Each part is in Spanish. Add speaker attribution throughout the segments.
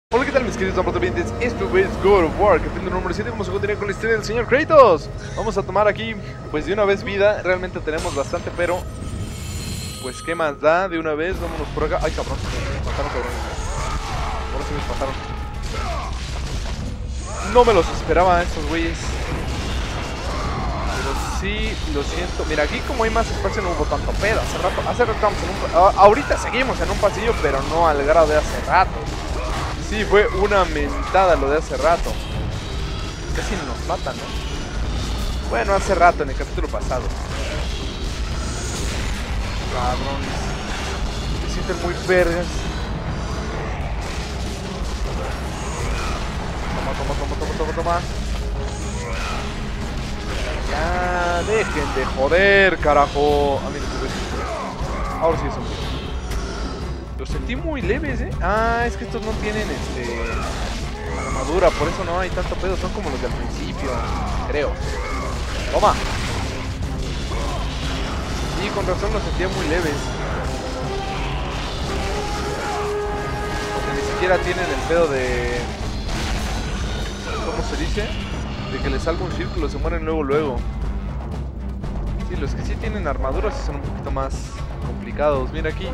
Speaker 1: Hola, ¿qué tal mis queridos amigos? Esto es God of War, capítulo número 7. Vamos a continuar con la historia del señor Kratos. Vamos a tomar aquí, pues de una vez vida. Realmente tenemos bastante, pero pues qué más da, de una vez. Vámonos por acá. Ay, cabrón, me mataron, cabrón. Ahora sí me mataron. No me los esperaba estos güeyes, pero sí, lo siento. Mira, aquí como hay más espacio no hubo tanto pedo. Hace rato estamos en un... ahorita seguimos en un pasillo, pero no al grado de hace rato. Sí, fue una mentada lo de hace rato. Casi nos matan, ¿no? Bueno, hace rato, en el capítulo pasado. Cabrones. Se sienten muy vergas. Toma. Ya, dejen de joder, carajo. A mí no me... Ahora sí son. Los sentí muy leves, ¿eh? Ah, es que estos no tienen, armadura, por eso no hay tanto pedo. Son como los del principio, creo. Toma. Sí, con razón los sentía muy leves. Porque ni siquiera tienen el pedo de... ¿cómo se dice? De que les salga un círculo, se mueren luego. Sí, los que sí tienen armaduras son un poquito más complicados. Mira aquí.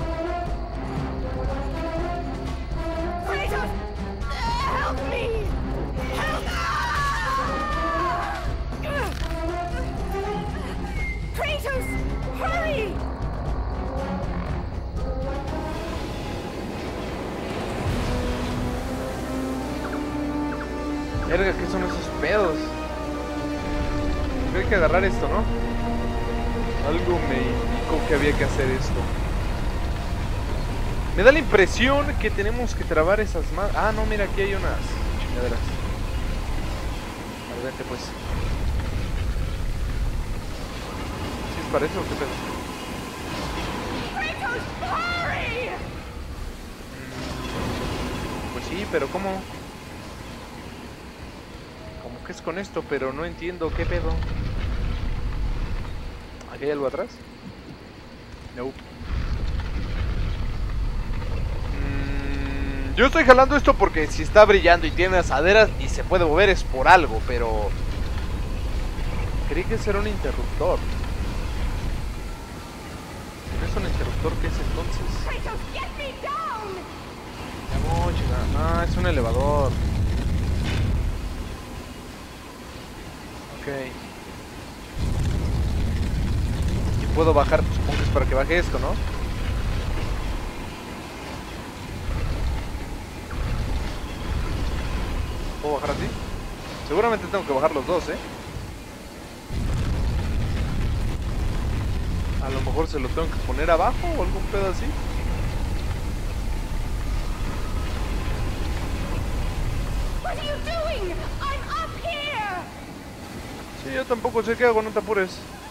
Speaker 1: Verga, ¿qué son esos pedos? Hay que agarrar esto, ¿no? Algo me indicó que había que hacer esto. Me da la impresión que tenemos que trabar esas más. Ah, no, mira, aquí hay unas chingaderas. A ver, vente pues. ¿Sí es para eso o qué pedo? Pues sí, pero ¿cómo? ¿Qué es con esto? Pero no entiendo qué pedo. ¿Aquí hay algo atrás? No. Yo estoy jalando esto porque si está brillando y tiene asaderas y se puede mover es por algo, pero... creí que era un interruptor. Si no es un interruptor, ¿qué es entonces? No, chica. No, es un elevador. Ok. Y puedo bajar, supongo que es para que baje esto, ¿no? ¿Puedo bajar así? Seguramente tengo que bajar los dos, ¿eh? A lo mejor se lo tengo que poner abajo o algún pedo así. Sí, yo tampoco sé qué hago, no te apures.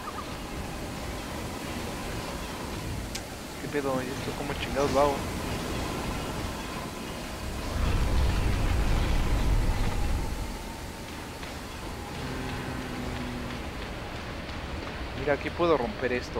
Speaker 1: ¿Qué pedo? ¿Y esto cómo chingados lo hago? Mira, aquí puedo romper esto.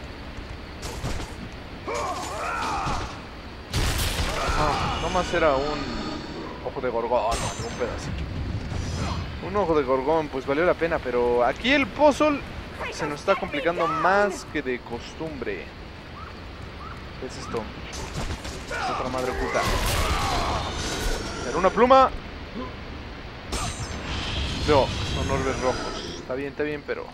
Speaker 1: Ah, nomás era un ojo de gorgón, no, un pedacito. Un ojo de gorgón, pues valió la pena, pero aquí el puzzle se nos está complicando más que de costumbre. ¿Qué es esto? Es otra madre oculta. Era una pluma. No, son orbes rojos. Está bien, pero...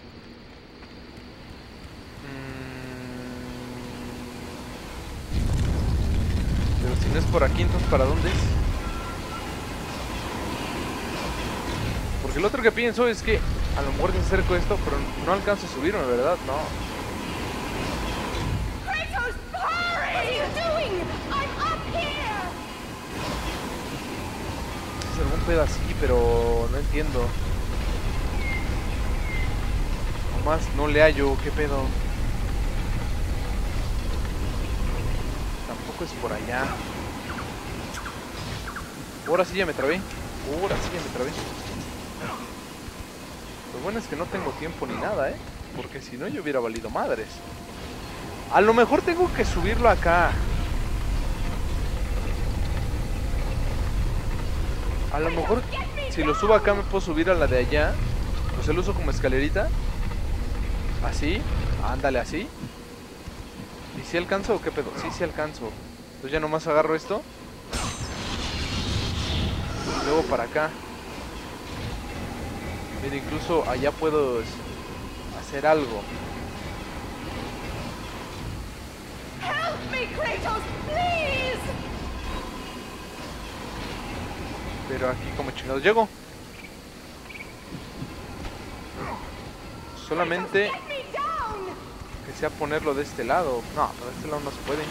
Speaker 1: pero si no es por aquí, entonces ¿para dónde es? Porque lo otro que pienso es que a lo mejor se acerco esto, pero no alcanzo a subirme, ¿verdad? No. Es algún pedo así, pero no entiendo. Nomás no le hallo, ¿qué pedo? Tampoco es por allá. Ahora sí ya me trabé. Lo bueno es que no tengo tiempo ni nada, porque si no yo hubiera valido madres. A lo mejor tengo que subirlo acá. A lo mejor si lo subo acá me puedo subir a la de allá. Pues lo uso como escalerita. Así, ándale así. ¿Y si alcanzo o qué pedo? Sí alcanzo. Entonces ya nomás agarro esto. Y luego para acá. Mira, incluso allá puedo hacer algo.
Speaker 2: Help me, Kratos, please.
Speaker 1: Pero aquí como chingados llego. Solamente
Speaker 2: Get me down.
Speaker 1: que sea ponerlo de este lado. No, pero de este lado no se puede.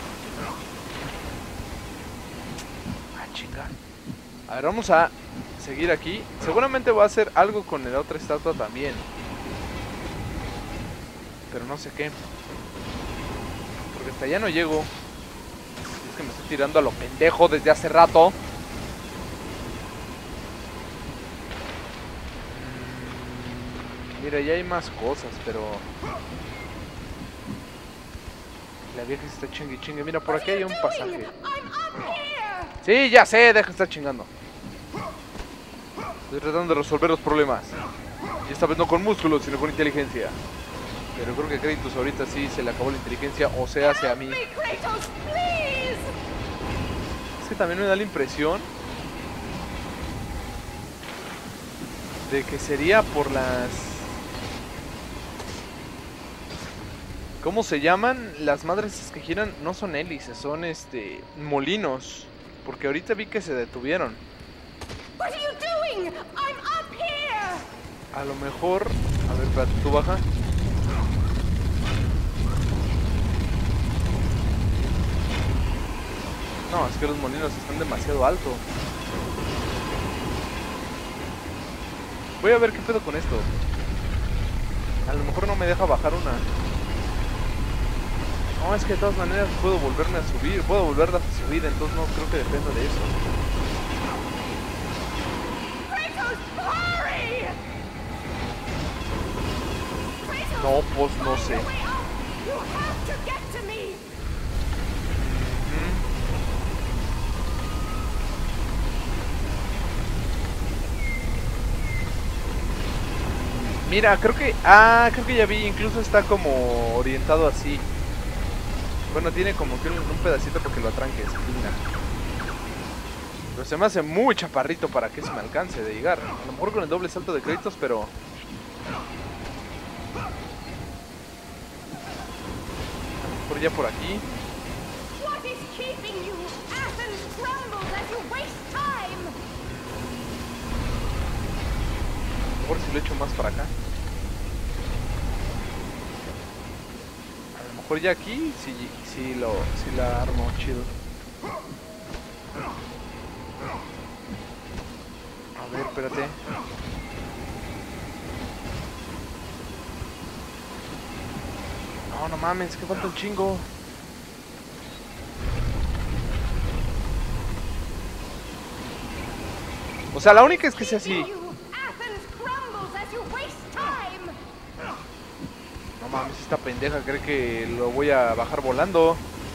Speaker 1: Ah, chinga. A ver, vamos a seguir aquí. Seguramente voy a hacer algo con la otra estatua también. Pero no sé qué. Porque hasta allá no llego. Es que me estoy tirando a lo pendejo desde hace rato. Mira, ya hay más cosas, pero... La vieja se está chingue chingue. Mira, por aquí hay un pasaje.
Speaker 2: I'm up here.
Speaker 1: Sí, ya sé, deja de estar chingando. Estoy tratando de resolver los problemas. Y esta vez no con músculos, sino con inteligencia. Pero creo que Kratos ahorita sí se le acabó la inteligencia, o se hace a mí.
Speaker 2: Me, Kratos, please.
Speaker 1: Es que también me da la impresión de que sería por las... ¿Cómo se llaman? Las madres que giran no son hélices, son molinos. Porque ahorita vi que se detuvieron.
Speaker 2: What are you doing? I'm up here.
Speaker 1: A lo mejor... A ver, espérate, tú baja. No, es que los molinos están demasiado alto. Voy a ver qué pedo con esto. A lo mejor no me deja bajar una. No, es que de todas maneras puedo volverme a subir. Puedo volverlas a subir, entonces no creo que dependa de eso.
Speaker 2: Kratos, hurry. Kratos,
Speaker 1: No, pues no
Speaker 2: find
Speaker 1: sé.
Speaker 2: a way up. You have to get to me.
Speaker 1: Mira, creo que... Ah, creo que ya vi. Incluso está como orientado así. Bueno, tiene como que un pedacito porque lo atranques. Mira. Pero se me hace muy chaparrito para que se me alcance de llegar. A lo mejor con el doble salto de Kratos, pero... A lo mejor ya por aquí.
Speaker 2: What is keeping you? Athens crumbles as you waste time.
Speaker 1: A lo mejor si lo echo más para acá. A lo mejor ya aquí si la armo chido. A ver, espérate. No, no mames, que falta un chingo. O sea, la única es que sea así.
Speaker 2: Athens crumbles as you waste time.
Speaker 1: No mames, esta pendeja cree que lo voy a bajar volando.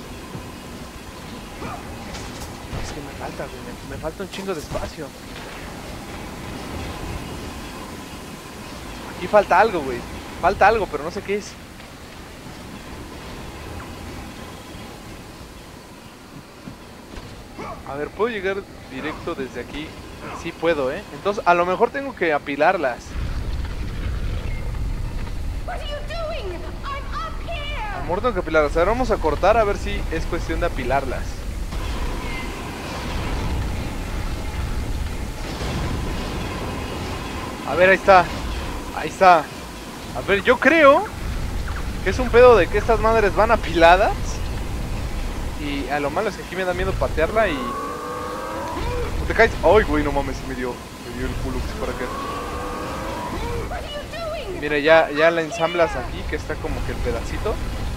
Speaker 1: Es que me falta, güey. Me falta un chingo de espacio. Aquí falta algo, güey. Falta algo, pero no sé qué es. A ver, ¿puedo llegar directo desde aquí? Sí puedo, ¿eh? Entonces, a lo mejor tengo que apilarlas.
Speaker 2: What are you doing? I'm up here.
Speaker 1: A lo mejor tengo que apilarlas. A ver, vamos a cortar a ver si es cuestión de apilarlas. A ver, ahí está. Ahí está. A ver, yo creo que es un pedo de que estas madres van apiladas. Y a lo malo es que aquí me da miedo patearla y... ¿No te caes? Ay, güey, no mames, me dio el culo que se para acá.
Speaker 2: What are you doing?
Speaker 1: Mira, ya la ensamblas aquí, que está como que el pedacito.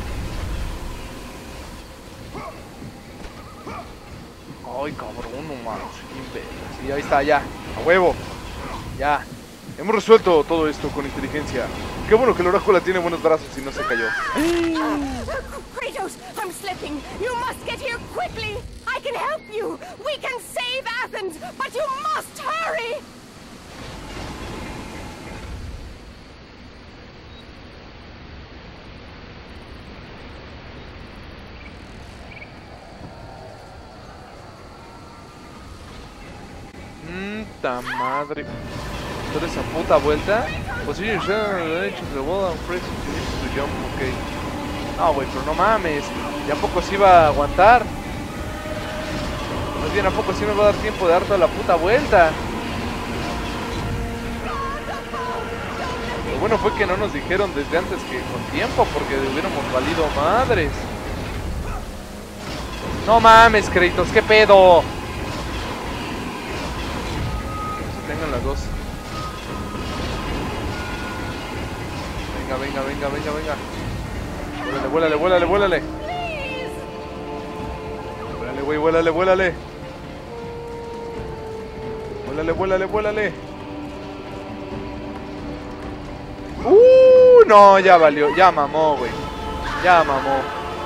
Speaker 1: Ay, cabrón, no mames, qué imbécil. Sí, ahí está, ya, a huevo. Ya. Hemos resuelto todo esto con inteligencia. Qué bueno que el oráculo tiene buenos brazos y no se cayó.
Speaker 2: Kratos, I'm slipping. You must get here quickly. I I can help you! We can save Athens, but you must hurry!
Speaker 1: Ta madre. Toda esa puta vuelta. Position to the wall and press to jump, ok. No, güey, pero no mames. ¿Ya a poco se iba a aguantar? Más bien, ¿a poco sí me va a dar tiempo de dar toda la puta vuelta? Lo bueno fue que no nos dijeron desde antes que con tiempo, porque hubiéramos valido madres. No mames, Kratos, ¿qué pedo? Tengan las dos. Venga, venga, venga, venga, venga. Vuélale, vuélale, vuélale, vuélale. Vuélale, güey, vuélale, vuélale. Vuélale, vuélale, vuélale. No, ya valió, ya mamó, güey. Ya mamó.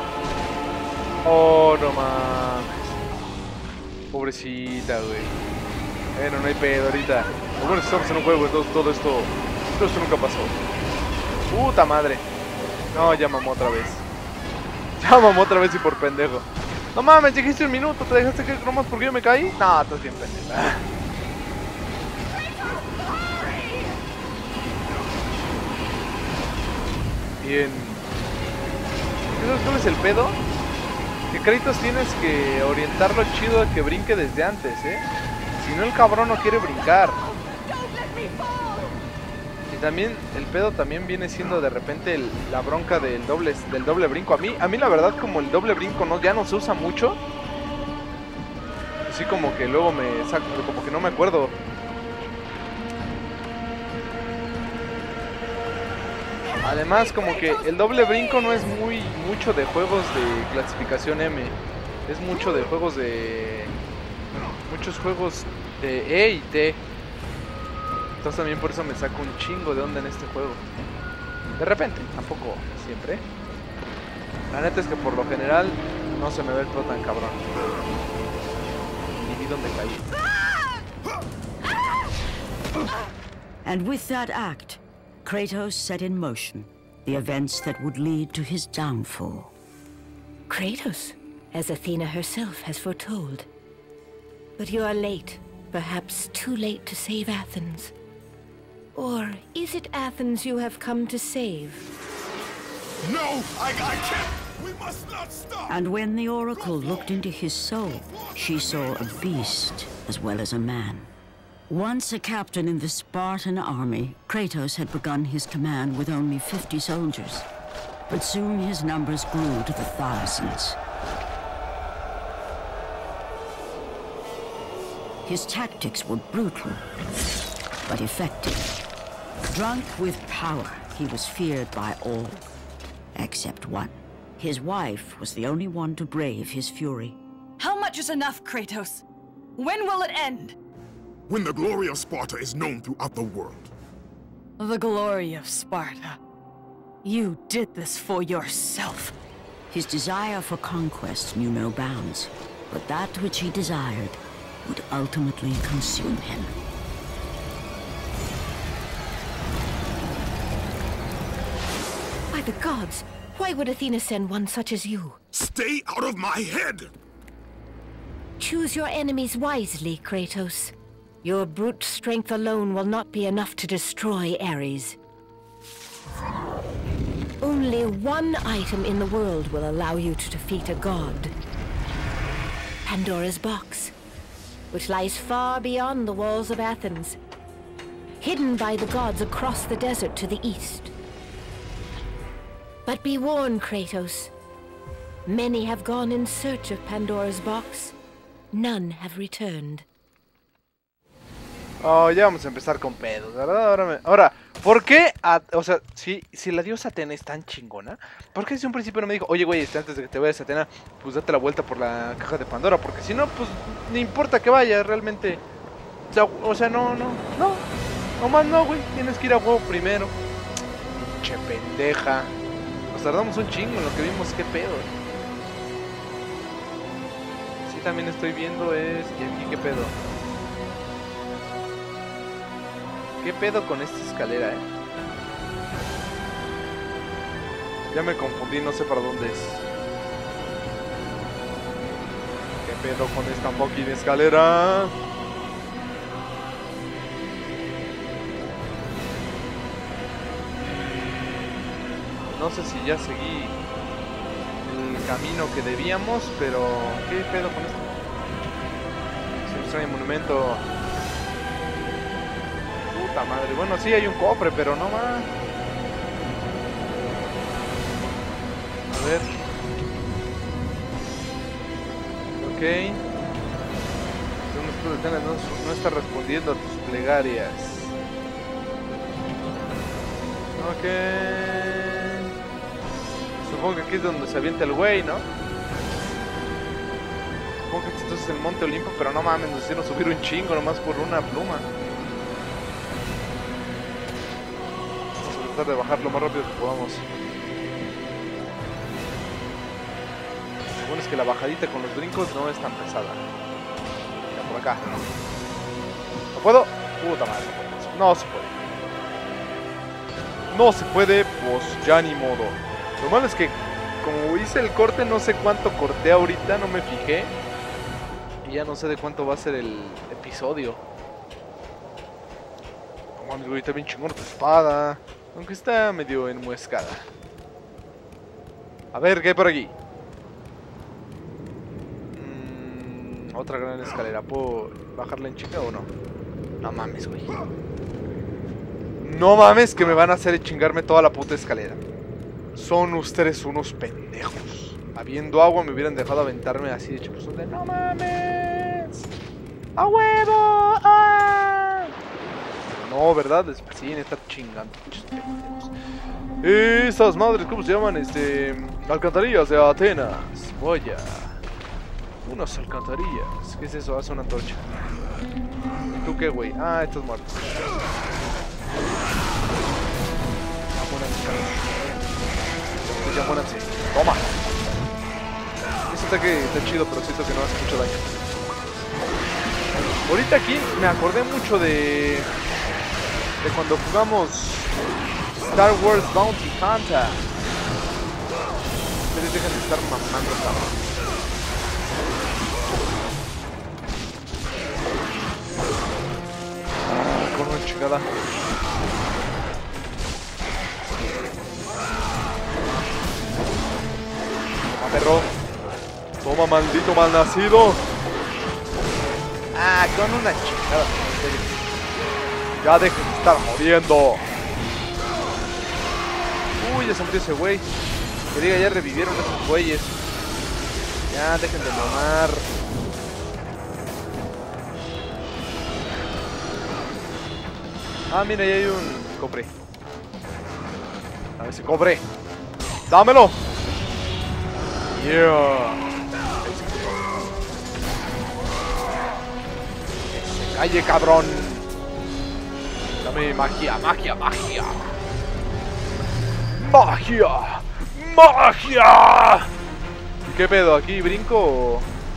Speaker 1: Oh, no mames. Pobrecita, güey. Bueno, no hay pedo ahorita. Lo bueno es que estamos en un juego, entonces todo esto nunca pasó. Puta madre. No, ya mamó otra vez. Ya mamó otra vez y por pendejo. No mames, dijiste un minuto, ¿te dejaste que nomás porque yo me caí? No, estás bien pendeja. Bien. ¿Sabes cuál es el pedo? Que Kratos tienes que orientarlo chido a que brinque desde antes, Si no, el cabrón no quiere brincar. Y también el pedo también viene siendo de repente la bronca del doble brinco. A mí la verdad, como el doble brinco ya no se usa mucho, así como que luego me saco, como que no me acuerdo. Además, como que el doble brinco no es mucho de juegos de clasificación M. Es mucho de juegos de... muchos juegos de E y T. Entonces también por eso me saco un chingo de onda en este juego. De repente, tampoco siempre. La neta es que por lo general no se me ve el pro tan cabrón. Ni vi dónde caí.
Speaker 3: And with that act, Kratos set in motion the events that would lead to his downfall.
Speaker 4: Kratos, as Athena herself has foretold. But you are late, perhaps too late to save Athens. Or is it Athens you have come to save?
Speaker 5: No, I can't! We must not stop!
Speaker 3: And when the Oracle looked into his soul, she saw a beast as well as a man. Once a captain in the Spartan army, Kratos had begun his command with only 50 soldiers. But soon his numbers grew to the thousands. His tactics were brutal, but effective. Drunk with power, he was feared by all, except one. His wife was the only one to brave his fury.
Speaker 6: How much is enough, Kratos? When will it end?
Speaker 5: When the glory of Sparta is known throughout the world.
Speaker 6: The glory of Sparta. You did this for yourself.
Speaker 3: His desire for conquest knew no bounds, but that which he desired would ultimately consume him.
Speaker 4: By the gods, why would Athena send one such as you?
Speaker 5: Stay out of my head!
Speaker 4: Choose your enemies wisely, Kratos. Your brute strength alone will not be enough to destroy Ares. Only one item in the world will allow you to defeat a god. Pandora's box, which lies far beyond the walls of Athens, hidden by the gods across the desert to the east. But be warned, Kratos. Many have gone in search of Pandora's box. None have returned.
Speaker 1: Oh, ya vamos a empezar con pedos, ¿verdad? Ahora, ¿por qué? O sea, si la diosa Atena es tan chingona, ¿por qué desde un principio no me dijo, oye, güey, antes de que te vayas a Atena, pues date la vuelta por la caja de Pandora? Porque si no, pues, ni importa que vaya, realmente. O sea, no. Nomás no, güey, tienes que ir a huevo primero. Pinche pendeja. Nos tardamos un chingo en lo que vimos, qué pedo. Sí, Aquí también estoy viendo es... ¿Y aquí qué pedo? ¿Qué pedo con esta escalera, Ya me confundí, no sé para dónde es. ¿Qué pedo con esta fucking escalera? No sé si ya seguí el camino que debíamos, pero... ¿Qué pedo con esto? Es un extraño monumento. Puta madre. Bueno, sí hay un cofre, pero no más. A ver. Ok. No está respondiendo a tus plegarias. Ok. Supongo que aquí es donde se avienta el güey, ¿no? Supongo que esto es el Monte Olimpo, pero no mames, nos hicieron subir un chingo nomás por una pluma. Vamos a tratar de bajar lo más rápido que podamos. Lo bueno es que la bajadita con los brincos no es tan pesada. Mira, por acá. ¿No puedo? Puta madre, no se puede. No se puede, pues ya ni modo. Lo malo es que como hice el corte, no sé cuánto corté ahorita, no me fijé. Y ya no sé de cuánto va a ser el episodio. Como amigo, ahorita bien chingón tu espada. Aunque está medio enmuescada. A ver, ¿qué hay por aquí? Otra gran escalera. ¿Puedo bajarla en chica o no? No mames, güey. No mames que me van a hacer chingarme toda la puta escalera. Son ustedes unos pendejos. Habiendo agua me hubieran dejado aventarme así de chapuzón de no mames. ¡A huevo! ¡Ah! No, ¿verdad? Sí, me está chingando. Esas madres, ¿cómo se llaman? Alcantarillas de Atenas. Vaya. Unas alcantarillas. ¿Qué es eso? Hace una antorcha. ¿Y tú qué, güey? Ah, estás muerto. Ya muéranse. Toma. Ese ataque está chido, pero siento que no hace mucho daño. Ahorita aquí me acordé mucho de cuando jugamos Star Wars Bounty Hunter. Ustedes dejan de estar mamando esta mano. Con una chingada. Perro. Toma, maldito malnacido. Ah, con una chingada. Ya dejen de estar jodiendo. Uy, ya se murió ese güey. Que diga, ya revivieron esos güeyes. Ya dejen de mamar. Ah, mira, ahí hay un cofre. A ver si cofre. ¡Dámelo! Yeah. Calle, cabrón. Dame magia, magia, magia. Magia. Magia. ¿Y qué pedo? ¿Aquí brinco o...?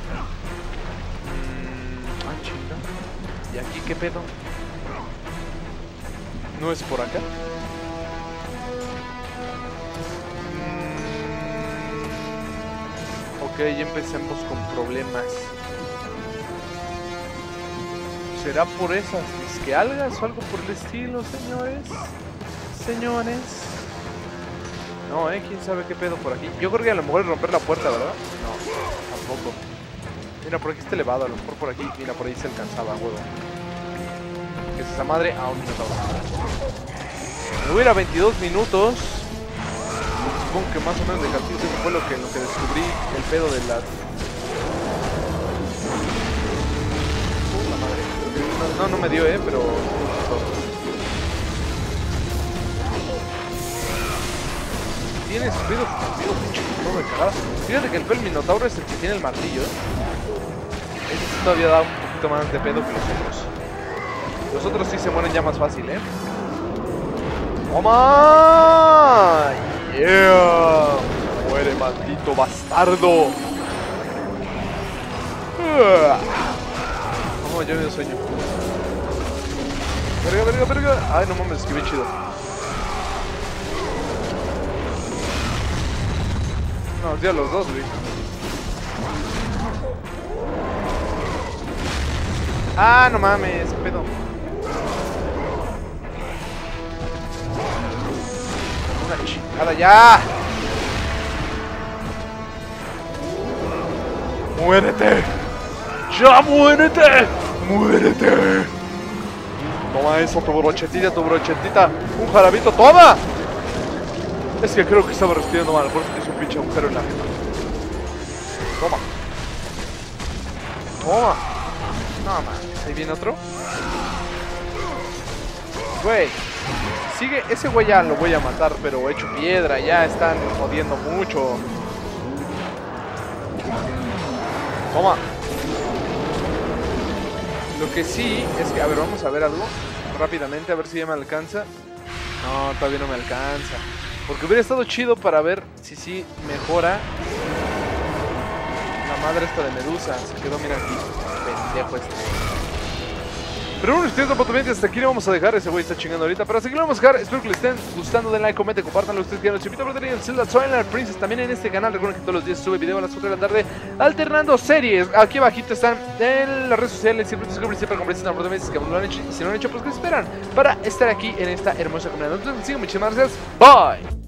Speaker 1: Ah, chinga. ¿Y aquí qué pedo? ¿No es por acá? Ok, ya empecemos con problemas. ¿Será por esas disquealgas o algo por el estilo, señores? Señores. No, quién sabe qué pedo por aquí. Yo creo que a lo mejor es romper la puerta, ¿verdad? No, tampoco. Mira, por aquí está elevado, a lo mejor por aquí. Mira, por ahí se alcanzaba, huevo. ¿Qué es esa madre? Aún no estaba. Me voy a ir a 22 minutos. Supongo que más o menos de castillo eso fue lo que descubrí el pedo de las... Puta madre. No me dio, pero... Tiene ruidos, pinche todo de cagada. Fíjate que el Minotauro es el que tiene el martillo. Ese sí todavía da un poquito más de pedo que los otros. Los otros sí se mueren ya más fácil, ¡Toma! ¡Yeah! ¡Muere, maldito bastardo! No, ya me dio sueño. Verga. Ay, no mames, esquivé chido. No, ya los dos, güey. Ah, no mames, qué pedo. Una chingada ya. ¡Muérete! ¡Ya muérete! ¡Muérete! Toma eso, tu brochetita. Un jarabito, ¡toma! Es que creo que estaba respirando mal, por eso te hizo un pinche agujero en la jeta. Toma. No mames, ahí viene otro. Güey. Sigue, ese güey ya lo voy a matar, pero hecho piedra, ya están jodiendo mucho. Toma. Lo que sí es que, a ver, vamos a ver algo rápidamente, a ver si ya me alcanza. No, todavía no me alcanza. Porque hubiera estado chido para ver si sí mejora la madre esta de Medusa. Se quedó, mira aquí, pendejo este. Pero bueno, ustedes oportunamente hasta aquí le vamos a dejar. Ese güey está chingando ahorita. Pero hasta aquí lo vamos a dejar. Espero que les estén gustando. Den like, comenten, compartan lo que ustedes quieran. Los invito a ver el Zelda Twilight Princess también en este canal. Recuerden que todos los días sube video a las 4 de la tarde alternando series. Aquí abajito están en las redes sociales. Siempre compren oportunidades que aún no lo han hecho. Y si no lo han hecho, pues ¿qué esperan para estar aquí en esta hermosa comunidad? Entonces, sigan, muchísimas gracias. Bye.